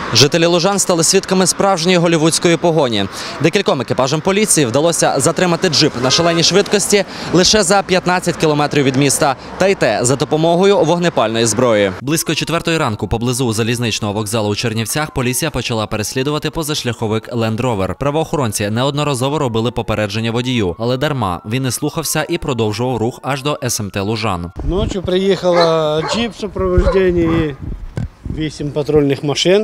Жителі Лужан стали свідками справжньої голлівудської погоні. Декільком екіпажам поліції вдалося затримати джип на шаленій швидкості лише за 15 кілометрів від міста. Та й те за допомогою вогнепальної зброї. Близько 4-ї ранку поблизу залізничного вокзалу у Чернівцях поліція почала переслідувати позашляховик Land Rover. Правоохоронці неодноразово робили попередження водію, але дарма. Він не слухався і продовжував рух аж до СМТ Лужан. Ночью приїхала джип в супроводженні 8 патрульних машин.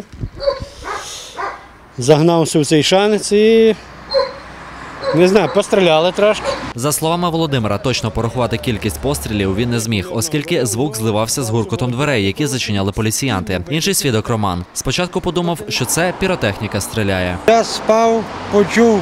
Загнався в цей шанець і, не знаю, постріляли трошки. За словами Володимира, точно порахувати кількість пострілів він не зміг, оскільки звук зливався з гуркотом дверей, які зачиняли поліціянти. Інший свідок Роман спочатку подумав, що це піротехніка стріляє. Я спав, почув,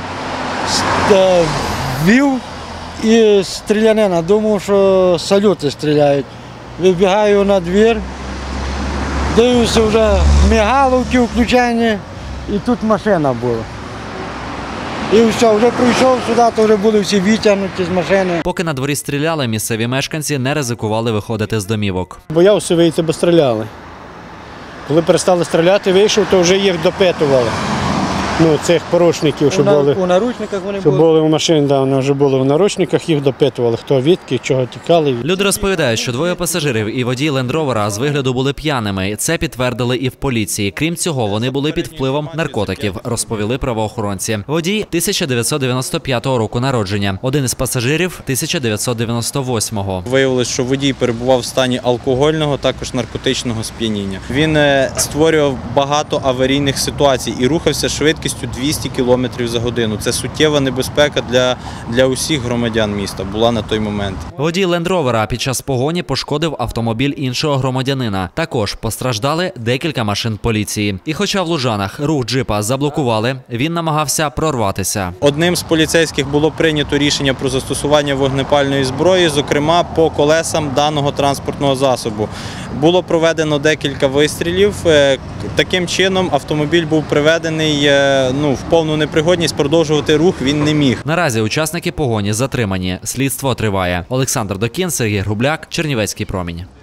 вів і стрілянина. Думав, що салюти стріляють. Вибігаю на двір, дивлюся, вже мигалки включені, і тут машина була. І все, вже прийшов сюди, то вже були всі витягнуті з машини. Поки на дворі стріляли, місцеві мешканці не ризикували виходити з домівок. Боявся вийти, бо стріляли. Коли перестали стріляти, вийшов, то вже їх допитували. Цих порушників, що були у наручниках вони були в машині, вони вже були в наручниках, їх допитували, хто відки, чого тікали. Люди розповідають, що двоє пасажирів і водій Лендровера з вигляду були п'яними. Це підтвердили і в поліції. Крім цього, вони були під впливом наркотиків, розповіли правоохоронці. Водій 1995 року народження, один із пасажирів 1998-го. Виявилось, що водій перебував в стані алкогольного, також наркотичного сп'яніння. Він створював багато аварійних ситуацій і рухався швидкістю 200 км за годину. Це суттєва небезпека для усіх громадян міста була на той момент. Водій Лендровера під час погоні пошкодив автомобіль іншого громадянина. Також постраждали декілька машин поліції. І хоча в Лужанах рух джипа заблокували, він намагався прорватися. Одним з поліцейських було прийнято рішення про застосування вогнепальної зброї, зокрема по колесам даного транспортного засобу. Було проведено декілька вистрілів. Таким чином автомобіль був приведений в повну непригодність, продовжувати рух він не міг. Наразі учасники погоні затримані. Слідство триває. Олександр Докін, Сергій Грубляк, Чернівецький промінь.